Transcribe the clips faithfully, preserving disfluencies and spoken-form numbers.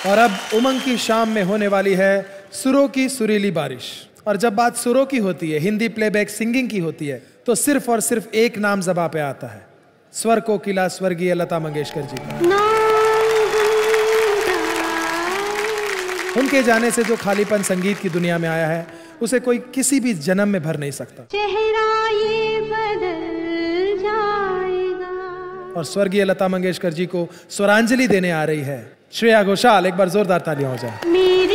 और अब उमंग की शाम में होने वाली है सुरों की सुरीली बारिश। और जब बात सुरों की होती है, हिंदी प्लेबैक सिंगिंग की होती है, तो सिर्फ और सिर्फ एक नाम ज़बां पे आता है, स्वर कोकिला स्वर्गीय लता मंगेशकर जी का। उनके जाने से जो खालीपन संगीत की दुनिया में आया है, उसे कोई किसी भी जन्म में भर नहीं सकता। चेहरा ये बदल जाएगा। और स्वर्गीय लता मंगेशकर जी को स्वरांजलि देने आ रही है श्रेया घोषाल। एक बार जोरदार तालियां हो जाए। मेरी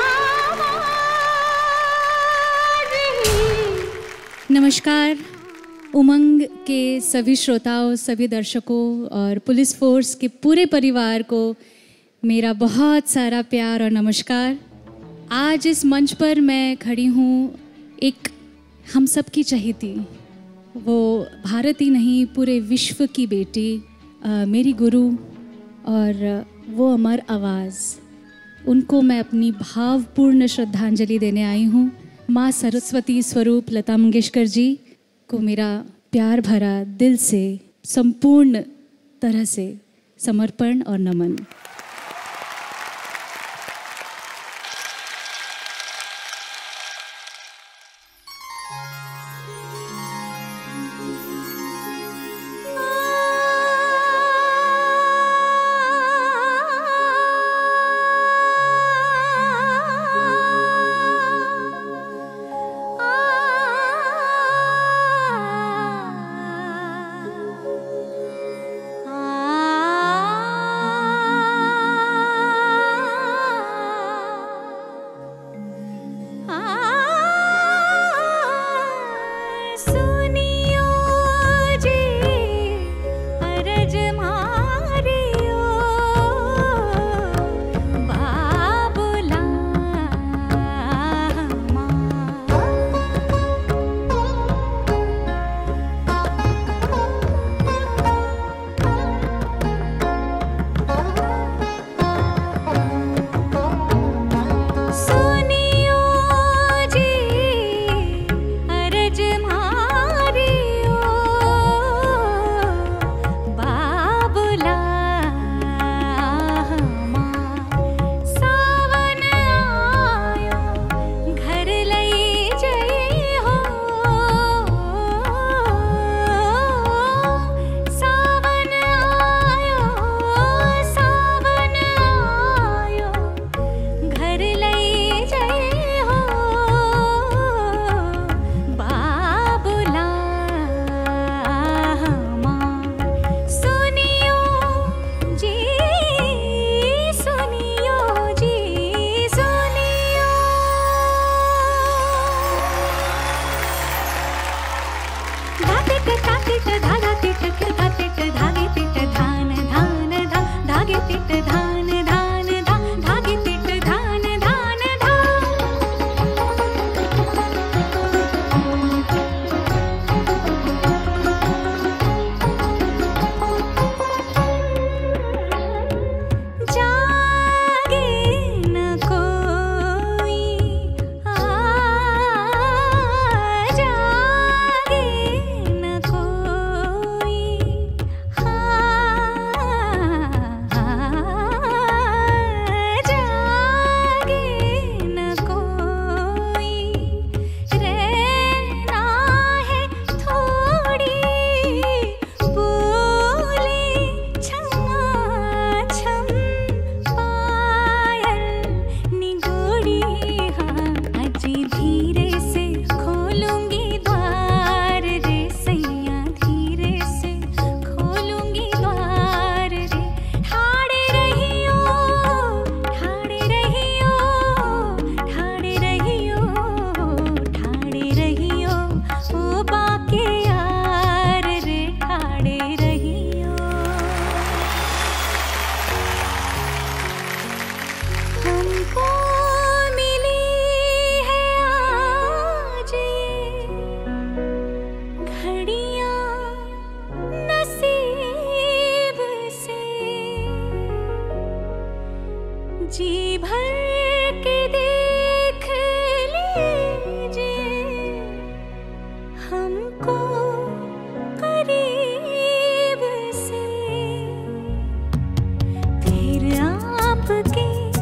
नमस्कार उमंग के सभी श्रोताओं, सभी दर्शकों और पुलिस फोर्स के पूरे परिवार को मेरा बहुत सारा प्यार और नमस्कार। आज इस मंच पर मैं खड़ी हूँ एक हम सब की चहेती, वो भारत ही नहीं पूरे विश्व की बेटी, आ, मेरी गुरु और वो अमर आवाज़, उनको मैं अपनी भावपूर्ण श्रद्धांजलि देने आई हूँ। माँ सरस्वती स्वरूप लता मंगेशकर जी को मेरा प्यार भरा दिल से संपूर्ण तरह से समर्पण और नमन। जी भर के देख लीजिए हमको करीब से, फिर आपके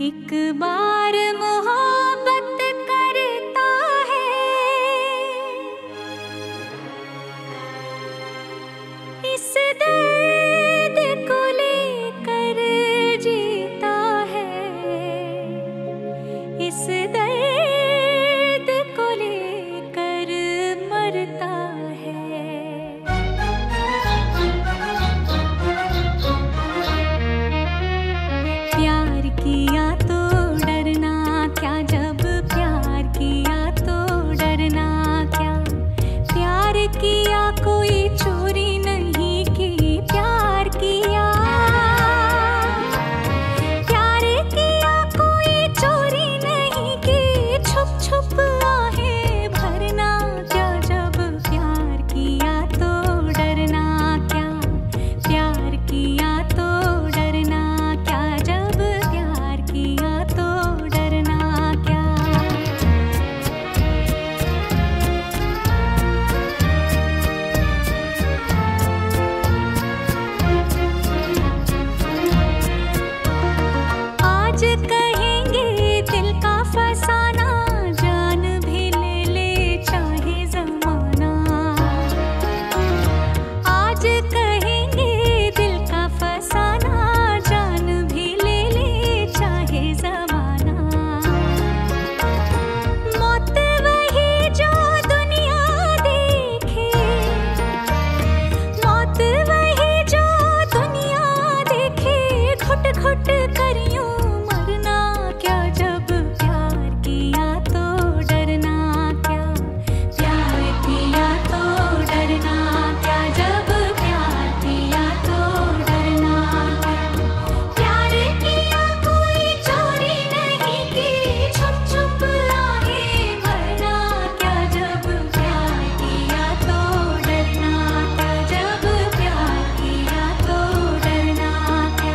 एक बार मोहब्बत करता है, इस दर्द को लेकर जीता है, इस दर्द को लेकर मरता है। प्यार किया तो डरना क्या, जब प्यार किया तो डरना क्या, प्यार किया कोई चोरी नहीं की, प्यार किया प्यार किया कोई चोरी नहीं की, छुप छुप आहें भरना क्या, जब प्यार किया तो डरना क्या, प्यार किया तो डरना क्या, जब प्यार किया तो डरना क्या। आज कहेंगे दिल का फसाना, जान भी ले ले चाहे जमाना। आज कहेंगे दिल का फसाना, जान भी ले ले चाहे जमाना। मौत वही जो दुनिया देखे, मौत वही जो दुनिया देखे, घुट घुट कर यूं मरना क्या, जब प्यार किया तो डरना क्या, प्यार किया तो डरना क्या, जब प्यार किया तो डरना क्या, प्यार किया कोई चोरी नहीं की, छुप छुप आहें भरना क्या, जब प्यार किया तो डरना क्या, जब प्यार किया तो डरना क्या।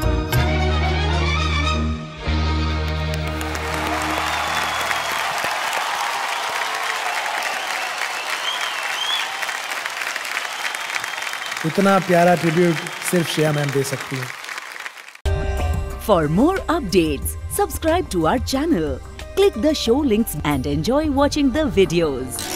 इतना प्यारा ट्रिब्यूट सिर्फ श्रेया मैम दे सकती हैं। For more updates, subscribe to our channel, click the show links and enjoy watching the videos.